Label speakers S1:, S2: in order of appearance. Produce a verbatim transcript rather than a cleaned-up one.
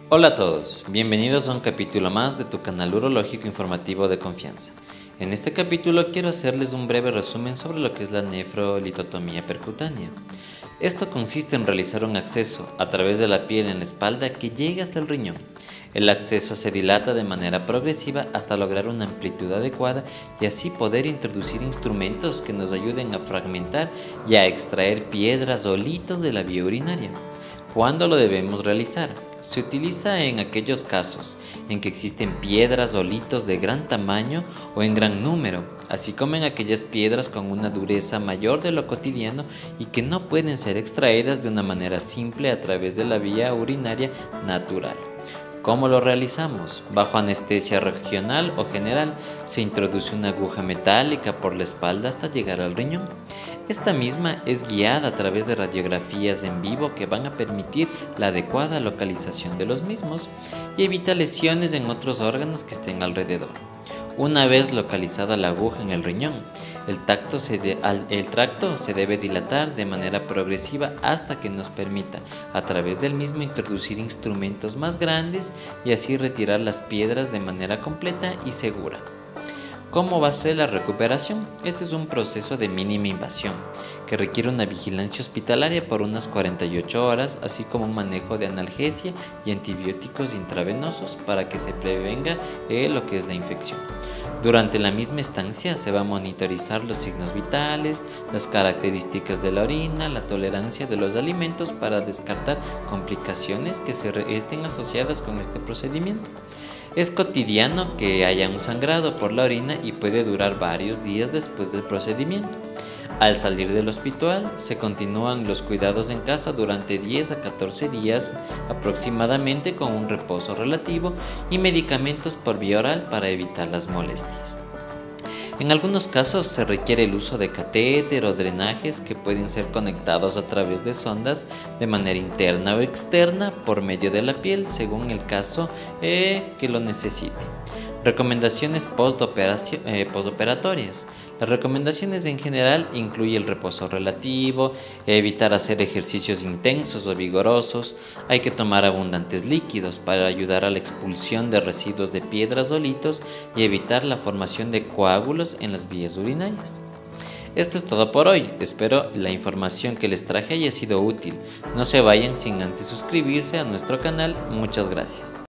S1: Hola a todos, bienvenidos a un capítulo más de tu canal urológico informativo de confianza. En este capítulo quiero hacerles un breve resumen sobre lo que es la nefrolitotomía percutánea. Esto consiste en realizar un acceso a través de la piel en la espalda que llegue hasta el riñón. El acceso se dilata de manera progresiva hasta lograr una amplitud adecuada y así poder introducir instrumentos que nos ayuden a fragmentar y a extraer piedras o litos de la vía urinaria. ¿Cuándo lo debemos realizar? Se utiliza en aquellos casos en que existen piedras o litos de gran tamaño o en gran número, así como en aquellas piedras con una dureza mayor de lo cotidiano y que no pueden ser extraídas de una manera simple a través de la vía urinaria natural. ¿Cómo lo realizamos? Bajo anestesia regional o general, se introduce una aguja metálica por la espalda hasta llegar al riñón. Esta misma es guiada a través de radiografías en vivo que van a permitir la adecuada localización de los mismos y evita lesiones en otros órganos que estén alrededor. Una vez localizada la aguja en el riñón, el, tacto se de, el tracto se debe dilatar de manera progresiva hasta que nos permita a través del mismo introducir instrumentos más grandes y así retirar las piedras de manera completa y segura. ¿Cómo va a ser la recuperación? Este es un proceso de mínima invasión que requiere una vigilancia hospitalaria por unas cuarenta y ocho horas, así como un manejo de analgesia y antibióticos intravenosos para que se prevenga eh, lo que es la infección. Durante la misma estancia se va a monitorizar los signos vitales, las características de la orina, la tolerancia de los alimentos para descartar complicaciones que se estén asociadas con este procedimiento. Es cotidiano que haya un sangrado por la orina y puede durar varios días después del procedimiento. Al salir del hospital, se continúan los cuidados en casa durante diez a catorce días aproximadamente con un reposo relativo y medicamentos por vía oral para evitar las molestias. En algunos casos se requiere el uso de catéter o drenajes que pueden ser conectados a través de sondas de manera interna o externa por medio de la piel según el caso eh, que lo necesite. Recomendaciones eh, postoperatorias. Las recomendaciones en general incluyen el reposo relativo, evitar hacer ejercicios intensos o vigorosos, hay que tomar abundantes líquidos para ayudar a la expulsión de residuos de piedras o litos y evitar la formación de coágulos en las vías urinarias. Esto es todo por hoy, espero la información que les traje haya sido útil. No se vayan sin antes suscribirse a nuestro canal, muchas gracias.